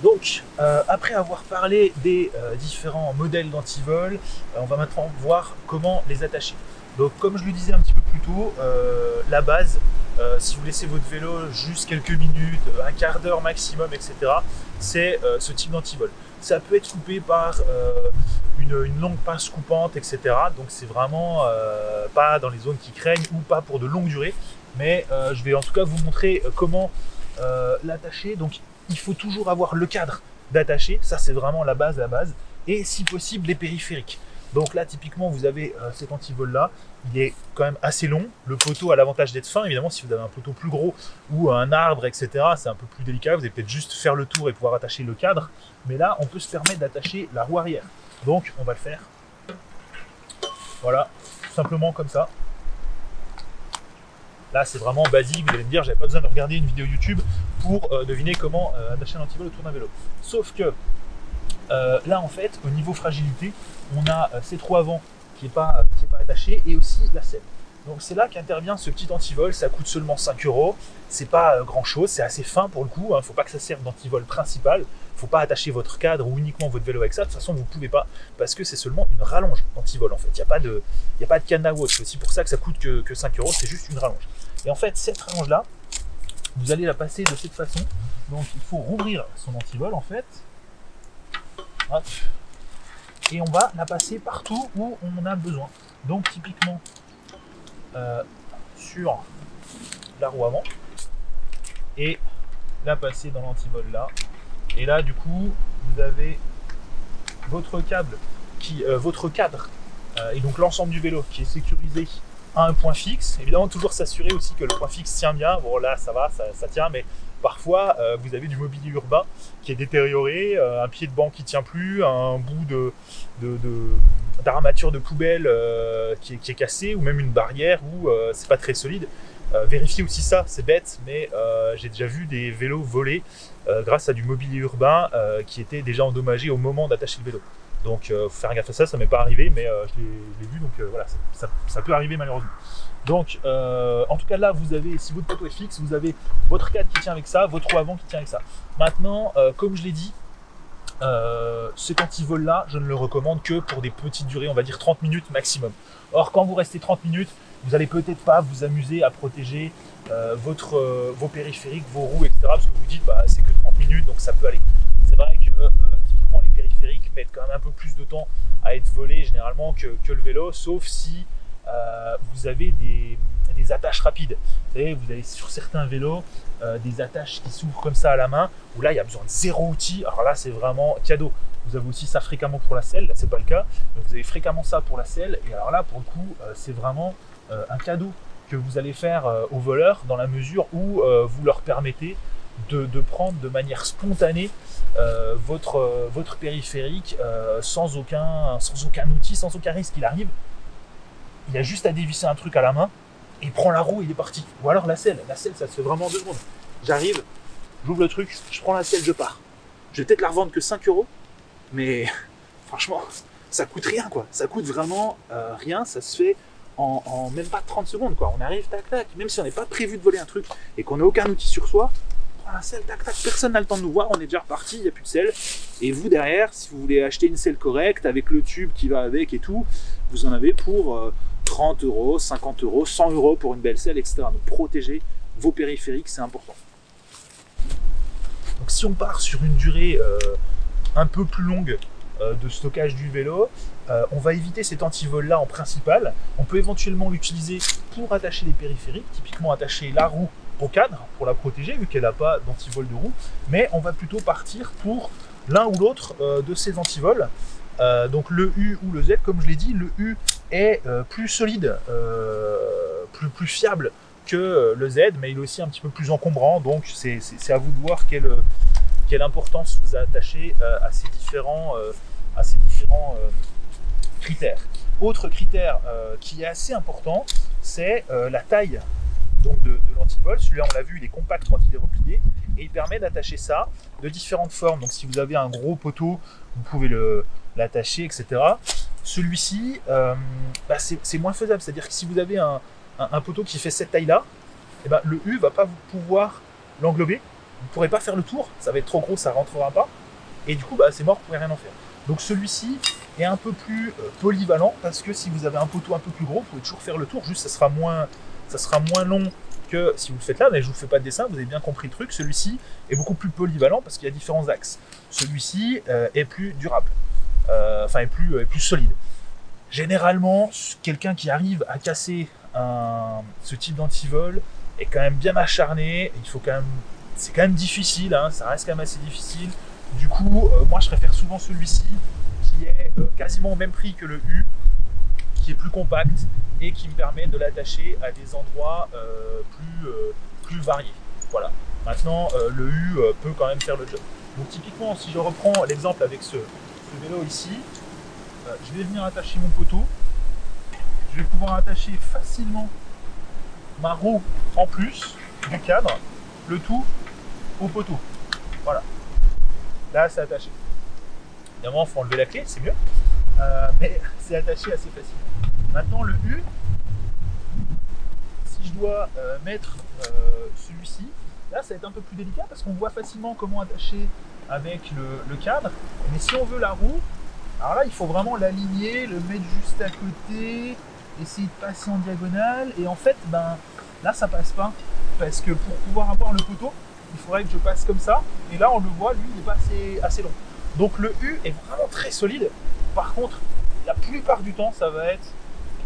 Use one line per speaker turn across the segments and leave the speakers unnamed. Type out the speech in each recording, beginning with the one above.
Donc, après avoir parlé des différents modèles d'antivol, on va maintenant voir comment les attacher. Donc, comme je le disais un petit peu plus tôt, la base, si vous laissez votre vélo juste quelques minutes, un quart d'heure maximum, etc., c'est ce type d'antivol. Ça peut être coupé par une longue pince coupante, etc. Donc, c'est vraiment pas dans les zones qui craignent ou pas pour de longues durées. Mais je vais en tout cas vous montrer comment l'attacher. Donc, il faut toujours avoir le cadre d'attacher, ça c'est vraiment la base, et si possible les périphériques. Donc là typiquement vous avez cet antivol là, il est quand même assez long, le poteau a l'avantage d'être fin, évidemment si vous avez un poteau plus gros ou un arbre etc, c'est un peu plus délicat, vous allez peut-être juste faire le tour et pouvoir attacher le cadre, mais là on peut se permettre d'attacher la roue arrière, donc on va le faire, voilà, tout simplement comme ça. Là, c'est vraiment basique, vous allez me dire, j'avais pas besoin de regarder une vidéo YouTube pour deviner comment attacher un antivol autour d'un vélo. Sauf que là, en fait, au niveau fragilité, on a ces trous avant qui n'est pas attaché et aussi la selle. Donc c'est là qu'intervient ce petit antivol, ça coûte seulement 5 €, c'est pas grand chose, c'est assez fin pour le coup, hein. Faut pas que ça serve d'antivol principal, faut pas attacher votre cadre ou uniquement votre vélo avec ça, de toute façon vous pouvez pas, parce que c'est seulement une rallonge d'antivol en fait, il n'y a pas de cadenas ou autre, c'est aussi pour ça que ça coûte que 5 €, c'est juste une rallonge. Et en fait cette rallonge là, vous allez la passer de cette façon, donc il faut rouvrir son antivol en fait, hop. Et on va la passer partout où on a besoin, donc typiquement sur la roue avant et la passer dans l'antivol là, et là du coup vous avez votre câble votre cadre et donc l'ensemble du vélo qui est sécurisé à un point fixe. Évidemment toujours s'assurer aussi que le point fixe tient bien, bon là ça va, ça tient, mais parfois vous avez du mobilier urbain qui est détérioré, un pied de banc qui tient plus, un bout d'armature de poubelle qui est cassé, ou même une barrière où c'est pas très solide. Vérifiez aussi ça, c'est bête, mais j'ai déjà vu des vélos volés grâce à du mobilier urbain qui était déjà endommagé au moment d'attacher le vélo. Donc faut faire gaffe à ça, ça m'est pas arrivé, mais je l'ai vu, donc voilà, ça peut arriver malheureusement. Donc en tout cas là vous avez, si votre poteau est fixe, vous avez votre cadre qui tient avec ça, votre roue avant qui tient avec ça. Maintenant, comme je l'ai dit, cet antivol là, je ne le recommande que pour des petites durées, on va dire 30 minutes maximum. Or quand vous restez 30 minutes, vous allez peut-être pas vous amuser à protéger vos périphériques, vos roues, etc. Parce que vous dites bah c'est que 30 minutes, donc ça peut aller. C'est vrai que typiquement les périphériques mettent quand même un peu plus de temps à être volés généralement que le vélo, sauf si vous avez des attaches rapides. Vous savez, vous avez sur certains vélos des attaches qui s'ouvrent comme ça à la main, où là il y a besoin de zéro outil. Alors là c'est vraiment cadeau. Vous avez aussi ça fréquemment pour la selle, là c'est pas le cas, mais vous avez fréquemment ça pour la selle, et alors là pour le coup c'est vraiment un cadeau que vous allez faire aux voleurs, dans la mesure où vous leur permettez de prendre de manière spontanée votre périphérique sans aucun outil, sans aucun risque. Il arrive, il a juste à dévisser un truc à la main, et il prend la roue, il est parti. Ou alors la selle ça se fait vraiment en 2 secondes. J'arrive, j'ouvre le truc, je prends la selle, je pars. Je vais peut-être la revendre que 5 €, mais franchement, ça coûte rien quoi. Ça coûte vraiment rien, ça se fait en même pas 30 secondes quoi. On arrive, tac tac, même si on n'est pas prévu de voler un truc et qu'on n'a aucun outil sur soi, on prend la selle, tac tac, personne n'a le temps de nous voir, on est déjà reparti, il n'y a plus de selle. Et vous derrière, si vous voulez acheter une selle correcte avec le tube qui va avec et tout, vous en avez pour 30 €, 50 €, 100 € pour une belle selle, etc. Donc protéger vos périphériques, c'est important. Donc si on part sur une durée un peu plus longue de stockage du vélo, on va éviter cet antivol là en principal. On peut éventuellement l'utiliser pour attacher les périphériques, typiquement attacher la roue au cadre pour la protéger vu qu'elle n'a pas d'antivol de roue, mais on va plutôt partir pour l'un ou l'autre de ces antivols. Donc le U ou le Z, comme je l'ai dit, le U est plus solide, plus fiable que le Z, mais il est aussi un petit peu plus encombrant, donc c'est à vous de voir quelle importance vous attachez à ces différents critères. Autre critère qui est assez important, c'est la taille donc de l'antivol. Celui-là on l'a vu, il est compact quand il est replié, et il permet d'attacher ça de différentes formes. Donc si vous avez un gros poteau, vous pouvez l'attacher, etc. Celui-ci, c'est moins faisable, c'est-à-dire que si vous avez un poteau qui fait cette taille-là, eh ben, le U va pas pouvoir l'englober, vous ne pourrez pas faire le tour, ça va être trop gros, ça rentrera pas, et du coup bah, c'est mort, vous ne pourrez rien en faire. Donc celui-ci est un peu plus polyvalent, parce que si vous avez un poteau un peu plus gros, vous pouvez toujours faire le tour, juste ça sera moins long que si vous le faites là, mais je ne vous fais pas de dessin, vous avez bien compris le truc. Celui-ci est beaucoup plus polyvalent parce qu'il y a différents axes. Celui-ci est plus durable, est plus solide. Généralement, quelqu'un qui arrive à casser ce type d'antivol est quand même bien acharné. C'est quand même difficile, hein, ça reste quand même assez difficile. Du coup, moi je préfère souvent celui-ci qui est quasiment au même prix que le U, qui est plus compact et qui me permet de l'attacher à des endroits plus variés. Voilà. Maintenant, le U peut quand même faire le job. Donc typiquement, si je reprends l'exemple avec ce vélo ici, je vais venir attacher mon poteau. Je vais pouvoir attacher facilement ma roue en plus du cadre, le tout au poteau. Voilà. Là, c'est attaché. Évidemment, il faut enlever la clé, c'est mieux. Mais c'est attaché assez facilement. Maintenant, le U, si je dois mettre celui-ci, là, ça va être un peu plus délicat parce qu'on voit facilement comment attacher avec le cadre. Mais si on veut la roue, alors là, il faut vraiment l'aligner, le mettre juste à côté, essayer de passer en diagonale. Et en fait, ben, là, ça passe pas. Parce que pour pouvoir avoir le poteau, il faudrait que je passe comme ça. Et là, on le voit, lui, il n'est pas assez long. Donc le U est vraiment très solide. Par contre, la plupart du temps, ça va être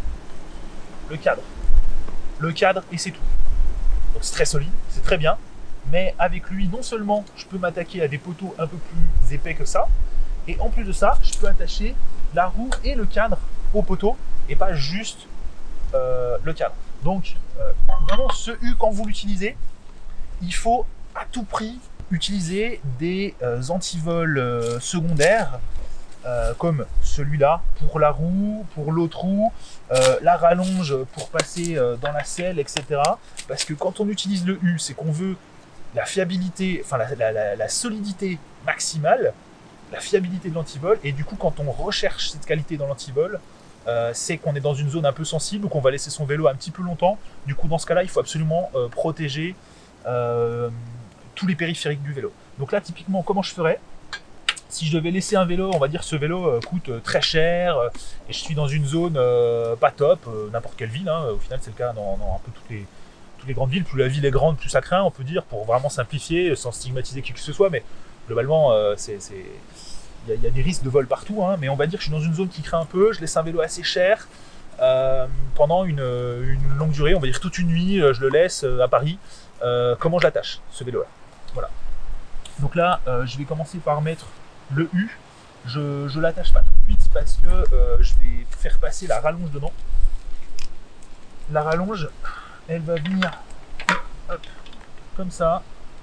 le cadre. Le cadre et c'est tout. Donc c'est très solide, c'est très bien. Mais avec lui, non seulement je peux m'attaquer à des poteaux un peu plus épais que ça, et en plus de ça, je peux attacher la roue et le cadre au poteau, et pas juste le cadre. Donc vraiment ce U, quand vous l'utilisez, il faut à tout prix utiliser des antivols secondaires, comme celui-là pour la roue, pour l'autre roue, la rallonge pour passer dans la selle, etc. Parce que quand on utilise le U, c'est qu'on veut la fiabilité, enfin la solidité maximale, la fiabilité de l'antivol, et du coup quand on recherche cette qualité dans l'antivol, c'est qu'on est dans une zone un peu sensible ou qu'on va laisser son vélo un petit peu longtemps. Du coup dans ce cas-là, il faut absolument protéger tous les périphériques du vélo. Donc là typiquement, comment je ferais ? Si je devais laisser un vélo, on va dire que ce vélo coûte très cher et je suis dans une zone pas top, n'importe quelle ville, hein, au final c'est le cas dans un peu toutes les grandes villes. Plus la ville est grande, plus ça craint, on peut dire, pour vraiment simplifier, sans stigmatiser qui que ce soit, mais globalement il y a des risques de vol partout, hein, mais on va dire que je suis dans une zone qui craint un peu, je laisse un vélo assez cher pendant une longue durée, on va dire toute une nuit, je le laisse à Paris. Comment je l'attache, ce vélo-là? Voilà. Donc là, je vais commencer par mettre le U. Je l'attache pas tout de suite parce que je vais faire passer la rallonge dedans. La rallonge, elle va venir hop, comme ça,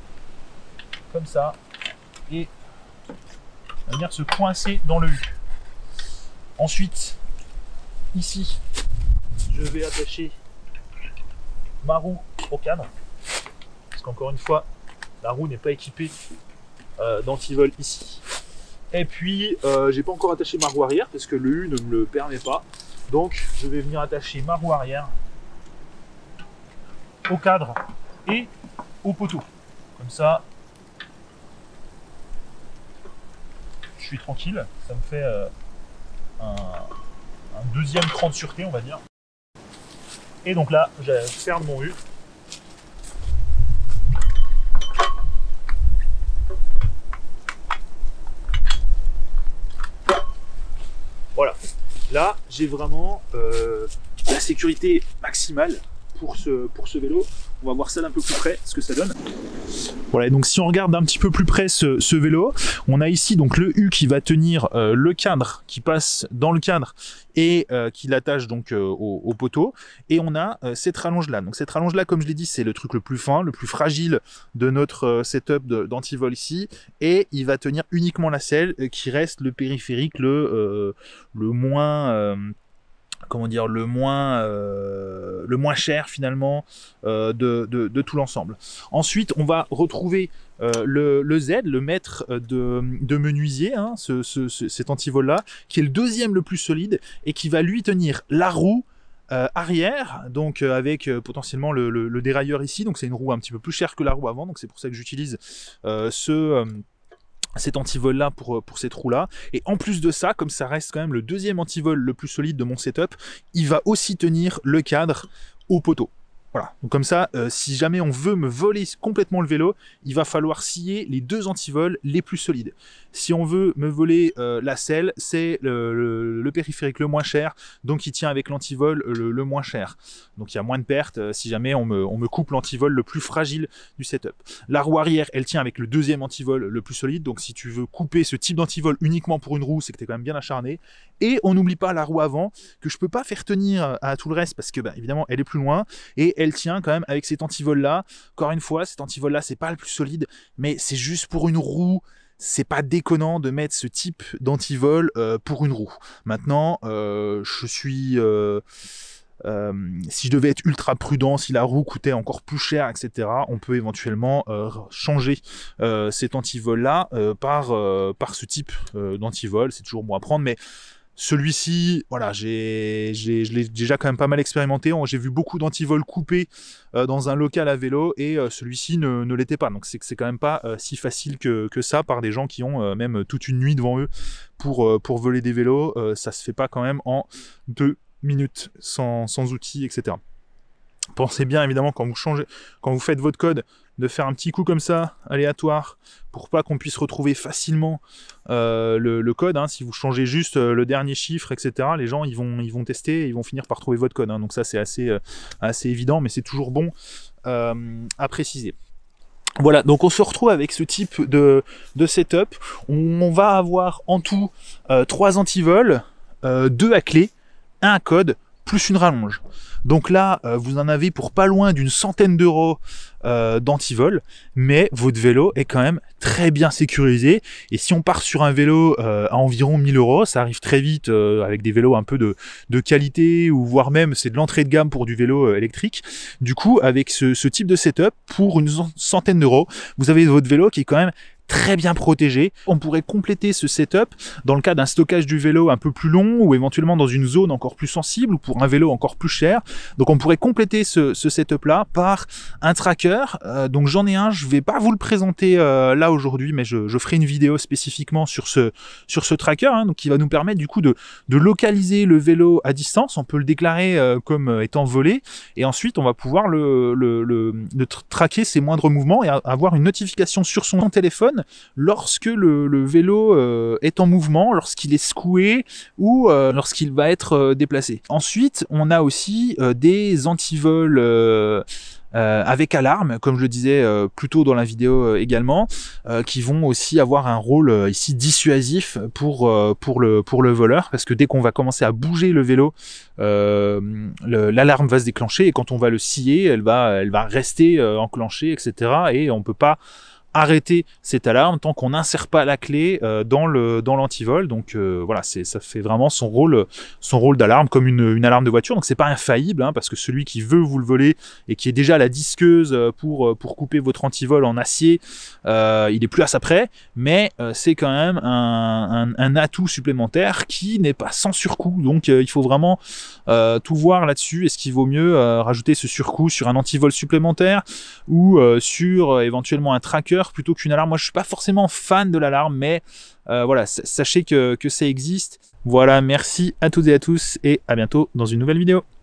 et elle va venir se coincer dans le U. Ensuite, ici, je vais attacher ma roue au cadre, parce qu'encore une fois, la roue n'est pas équipée d'antivol ici. Et puis, j'ai pas encore attaché ma roue arrière parce que le U ne me le permet pas. Donc, je vais venir attacher ma roue arrière au cadre et au poteau. Comme ça, je suis tranquille. Ça me fait un deuxième cran de sûreté, on va dire. Et donc là, je ferme mon U. Voilà, là j'ai vraiment la sécurité maximale pour ce vélo. On va voir ça d'un peu plus près, ce que ça donne. Voilà, donc si on regarde un petit peu plus près ce vélo, on a ici donc le U qui va tenir le cadre, qui passe dans le cadre et qui l'attache donc au poteau. Et on a cette rallonge là. Donc cette rallonge là, comme je l'ai dit, c'est le truc le plus fin, le plus fragile de notre setup d'antivol ici. Et il va tenir uniquement la selle, qui reste le périphérique le moins... comment dire, le moins cher finalement de tout l'ensemble. Ensuite, on va retrouver le Z, le maître de menuisier, hein, cet antivol là, qui est le deuxième le plus solide et qui va lui tenir la roue arrière, donc avec potentiellement le dérailleur ici, donc c'est une roue un petit peu plus chère que la roue avant, donc c'est pour ça que j'utilise cet antivol là pour cette roue là. Et en plus de ça, comme ça reste quand même le deuxième antivol le plus solide de mon setup, il va aussi tenir le cadre au poteau. Voilà, donc comme ça, si jamais on veut me voler complètement le vélo, il va falloir scier les deux antivols les plus solides. Si on veut me voler la selle, c'est le périphérique le moins cher, donc il tient avec l'antivol le moins cher. Donc il y a moins de pertes si jamais on me coupe l'antivol le plus fragile du setup. La roue arrière, elle tient avec le deuxième antivol le plus solide, donc si tu veux couper ce type d'antivol uniquement pour une roue, c'est que tu es quand même bien acharné. Et on n'oublie pas la roue avant, que je peux pas faire tenir à tout le reste, parce que bah, évidemment elle est plus loin, et elle tient quand même avec cet antivol là. Encore une fois, cet antivol là c'est pas le plus solide, mais c'est juste pour une roue. C'est pas déconnant de mettre ce type d'antivol pour une roue. Maintenant, je suis... si je devais être ultra prudent, si la roue coûtait encore plus cher, etc., on peut éventuellement changer cet antivol là par ce type d'antivol. C'est toujours bon à prendre, mais celui-ci, voilà, je l'ai déjà quand même pas mal expérimenté. J'ai vu beaucoup d'antivols coupés dans un local à vélo, et celui-ci ne l'était pas. Donc c'est quand même pas si facile que ça par des gens qui ont même toute une nuit devant eux pour voler des vélos. Ça se fait pas quand même en 2 minutes sans outils, etc. Pensez bien évidemment quand vous faites votre code, de faire un petit coup comme ça, aléatoire, pour pas qu'on puisse retrouver facilement le code. Hein. Si vous changez juste le dernier chiffre, etc., les gens ils vont tester et ils vont finir par trouver votre code. Hein. Donc ça c'est assez évident, mais c'est toujours bon à préciser. Voilà, donc on se retrouve avec ce type de setup. On va avoir en tout 3 antivols, 2 à clé, 1 à code, plus une rallonge. Donc là, vous en avez pour pas loin d'une centaine d'euros d'antivol, mais votre vélo est quand même très bien sécurisé. Et si on part sur un vélo à environ 1000 euros, ça arrive très vite avec des vélos un peu de qualité, ou voire même c'est de l'entrée de gamme pour du vélo électrique. Du coup, avec ce type de setup, pour une centaine d'euros, vous avez votre vélo qui est quand même très bien protégé. On pourrait compléter ce setup dans le cas d'un stockage du vélo un peu plus long, ou éventuellement dans une zone encore plus sensible, ou pour un vélo encore plus cher. Donc on pourrait compléter ce setup là par un tracker. Donc j'en ai un, je vais pas vous le présenter là aujourd'hui, mais je ferai une vidéo spécifiquement sur ce tracker, hein, donc qui va nous permettre du coup de localiser le vélo à distance. On peut le déclarer comme étant volé, et ensuite on va pouvoir traquer ses moindres mouvements et avoir une notification sur son téléphone lorsque le vélo est en mouvement, lorsqu'il est secoué, ou lorsqu'il va être déplacé. Ensuite, on a aussi des antivols avec alarme, comme je le disais plus tôt dans la vidéo également, qui vont aussi avoir un rôle ici dissuasif pour le voleur, parce que dès qu'on va commencer à bouger le vélo, l'alarme va se déclencher, et quand on va le scier, elle va rester enclenchée, etc. Et on peut pas arrêter cette alarme tant qu'on n'insère pas la clé dans l'antivol. Donc voilà, ça fait vraiment son rôle d'alarme, comme une alarme de voiture. Donc c'est pas infaillible, hein, parce que celui qui veut vous le voler et qui est déjà la disqueuse pour couper votre antivol en acier, il est plus à ça près, mais c'est quand même un atout supplémentaire qui n'est pas sans surcoût. Donc il faut vraiment tout voir là-dessus. Est-ce qu'il vaut mieux rajouter ce surcoût sur un antivol supplémentaire, ou sur éventuellement un tracker plutôt qu'une alarme? Moi je suis pas forcément fan de l'alarme, mais voilà, sachez que ça existe. Voilà, merci à toutes et à tous, et à bientôt dans une nouvelle vidéo.